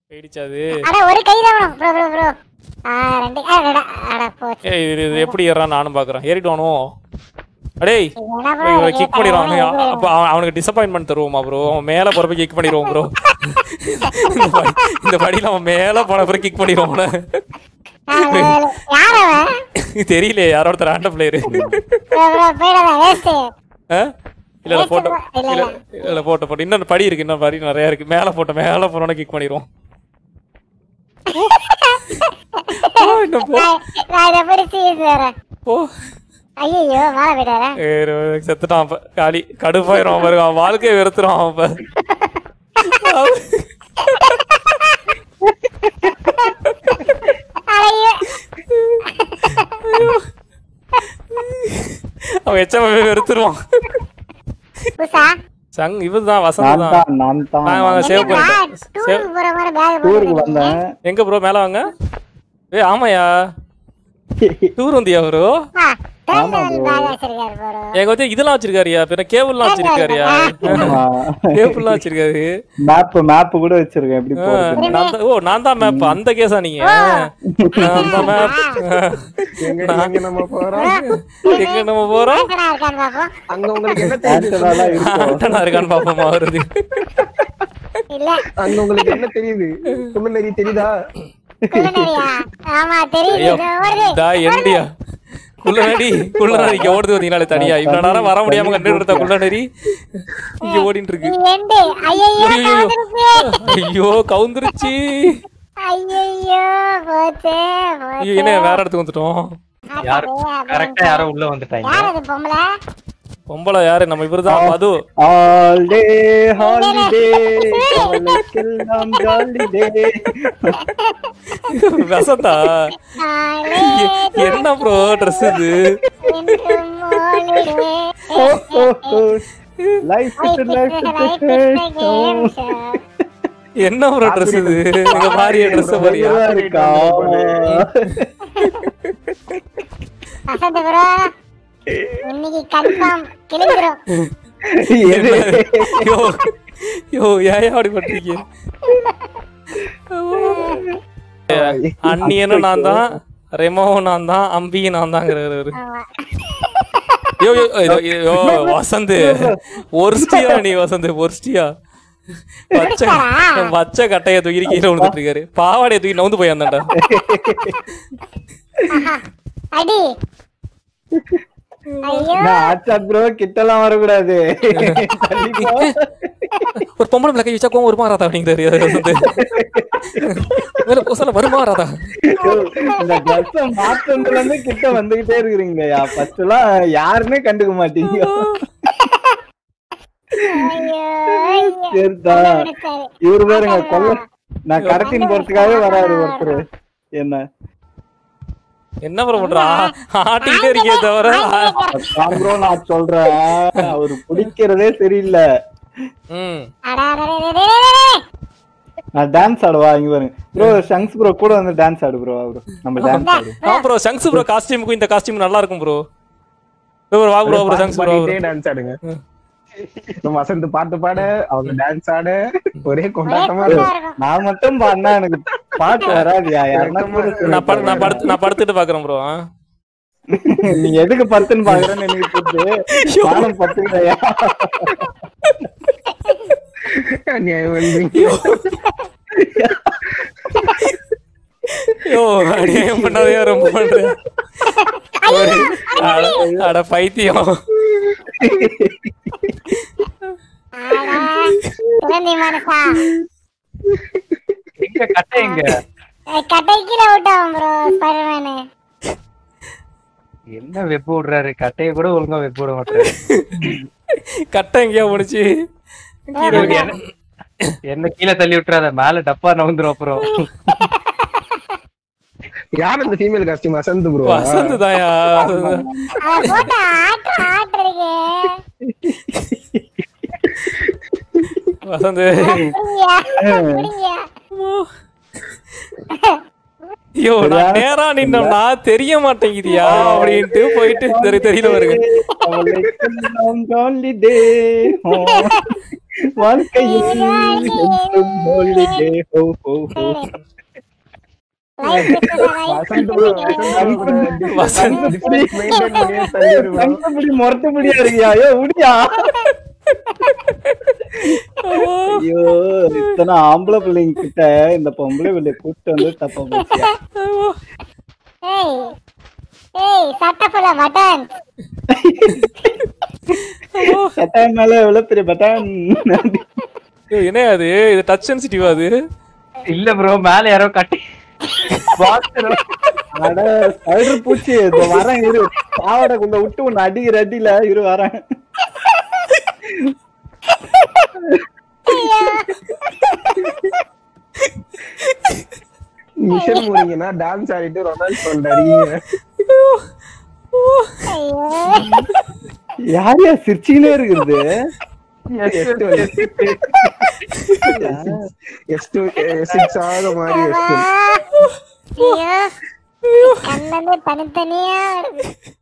போயிடுச்சு அது. அட ஒரு கை தான் வேணும் ப்ரோ ப்ரோ ப்ரோ. ரெண்டு அட போச்சு. ஏய் இது எப்படி ஏறான் நானும் பார்க்குறேன். ஏறிடுவானோ? அடேய் கிக் பண்ணிடுவான். அப்போ அவனுக்கு டிசப்பாயின்மெண்ட் தருவோமா ப்ரோ? அவன் மேலே போகிறப்ப கிக் பண்ணிடுவோம் ப்ரோ. இந்த படியில் அவன் மேலே போன பிறகு கிக் பண்ணிடுவோம். தெரியல யாரோ ஒருத்தர் ரேண்டம் பிளேயரு. இல்ல போட்டோ இல்ல போட்டோ இன்னொரு படி இருக்கு. இன்னொரு படி நிறைய இருக்கு. மேலே போனோட கிக் பண்ணிடுவோம். செத்துட்டான் காலி. கடுப்பாயிரும் பாருங்க. அவன் வாழ்க்கையை வெறுத்துறான் அவன். அவன் எச்சமே வெறுத்துருவான். சங் இவதான் வசந்த் தான். நான் வாங்க சேவ் பண்ணிட்டேன். எங்க ப்ரோ மேல வாங்க. ஏய் ஆமாயா டூர் வந்தியா ப்ரோ? எங்க வந்து இதெல்லாம் வச்சிருக்காருயா. பின்ன கேபிள்லாம் வச்சிருக்காருயா. கேபிள்லாம் வச்சிருக்காரு. மேப் கூட வச்சிருக்கேன். எப்படி போறது? ஓ நான் தான் மேப். அந்த கேஸா நீங்க? அந்த மேப் எங்க நம்ம போறோம்? எங்க நம்ம போறோம்? அங்க உங்களுக்கு என்ன தெரியுது? ஆண்டனா இருக்கான்னு பாப்போமா வருது. இல்ல அங்க உங்களுக்கு என்ன தெரியுது? குள்ளநரி தெரியுதா? ஆமா தெரியுது. குள்ளநரிக்கு ஓடுது வந்தீங்கனாலே தனியா. இவ்வளவு நேரம் வர முடியாம கண்டுட்டு இருந்த குள்ளநரி இங்க ஓடிட்டு இருக்கு. ஐயோ கவுந்துருச்சு. என்ன வேற இடத்துக்கு வந்துட்டோம். கரெக்டா யாரோ உள்ள வந்துட்டாங்க. பொம்பளை யாரு? நம்ம இவருதான் மது. வசந்தா என்ன ப்ரோ ட்ரெஸ் இது? என்ன ப்ரோ ட்ரெஸ் இது? நீங்க பாரிய ட்ரெஸ் பாரியா இருக்கா? இன்னைக்கு கன்ஃபார்ம் கிளிக்குறோம். யோ ஏன் அப்படி பண்றீங்க? அண்ணியனும் நான் தான், ரெமோவும் நான் தான், அம்பியும் நான் தாங்கிறவரு. யோ யோ வசந்த் ஒர்ஸ்டியா நீ. வசந்த் ஒர்ஸ்டியா. பச்சை கட்டைய தூக்கி கீழே விழுந்துட்டு இருக்காரு. பாவாடைய தூக்கி நவுந்து போய் வந்தாண்டா. அடி கிட்டலாம் வரக்கூடாது. ஒரு பொம்பளை பிள்ளை கை வச்சா கோவம் வருமா ராதா? வருமா ராதா? மாற்றத்துல இருந்து கிட்ட வந்துகிட்டே இருக்கிறீங்கயா. ஃபர்ஸ்ட் எல்லாம் யாருமே கண்டுக்க மாட்டீங்க. சரிதா இவரு பாருங்க கொல்ல. நான் கடத்தின் போறதுக்காகவே வராரு ஒருத்தர். என்ன ப்ரோ பண்றா? ஆட்டிட்டே இருக்கே தவிர நான் சொல்றேன் அவரு பிடிக்கிறதே சரியில்லை. நான் டான்ஸ் ஆடுவா. இங்க பாருங்க ப்ரோ. ஷங்ஸ் ப்ரோ கூட வந்து டான்ஸ் ஆடு ப்ரோ. அவரு நம்ம டான்ஸ் ஆடு. ப்ரோ ஷங்ஸ் ப்ரோ காஸ்டியூமுக்கு இந்த காஸ்டியூம் நல்லா இருக்கும் ப்ரோ. ப்ரோ வா ப்ரோ. ஷங்ஸ் ப்ரோ டான்ஸ் ஆடுங்க. வசந்த் பாட்டு பாட, அவங்க டான்ஸ் ஆட ஒரே கொண்டாட்டமா. நான் மட்டும் பாடினா எனக்கு பாட்டு வராதியா? நான் படுத்துட்டு பாக்குறேன் ப்ரோ. நீ எதுக்கு படுத்துன்னு பாக்குறேன்னு எனக்கு புரியுது. நானும் படுத்துக்கிறையா? அநியாயம் பண்ணாதே ரொம்ப பண்றேன். அட பைத்தியம். என்ன வெப்பு விடுறாரு? கட்டைய கூட ஒழுங்கா வெப்பு விட மாட்டாரு. கட்டை எங்கேயா முடிச்சு என்ன கீழே தள்ளி விட்டுறாத. மேல டப்பா நவுந்துரும். அப்புறம் யார் அந்த female costume? Vasanth bro. Vasanth தான்யா. வசந்த் ஐயோ நான் நேரா நின்னோம்னா தெரிய மாட்டேங்குதியா அப்படின்ட்டு போயிட்டு தெரியல வருங்க. வாழ்க்கையில் என்றும் holiday, ho, ho, ho. கண்டுபிடி முரட்டுபடியா இருக்கியா? ஐயோ உடியா. ஐயோ இத்தனை ஆம்பளை பிள்ளைங்க கிட்ட இந்த பொம்பளை பிள்ளை கூப்பிட்டு வந்து தப்பா போச்சியா? சட்டன் மேல எவ்வளவு பெரிய பட்டன். என்ன அது? இது டச் சென்சிட்டிவ் அது? இல்ல ப்ரோ, மேல யாரோ கட்டி அட ஸ்பைடர் பூச்சி வரேன் இரு. பாவடைக்குள்ள விட்டு ஒன்னு அடிக்கிற அடியில இரு வரேன். மிஷன் முடிங்கன்னா டான்ஸ் ஆடிட்டு ரொனால்ட் சொல்றாரு. யார் யார் சிரிச்சுக்கினே இருக்குது? தனித்தனியா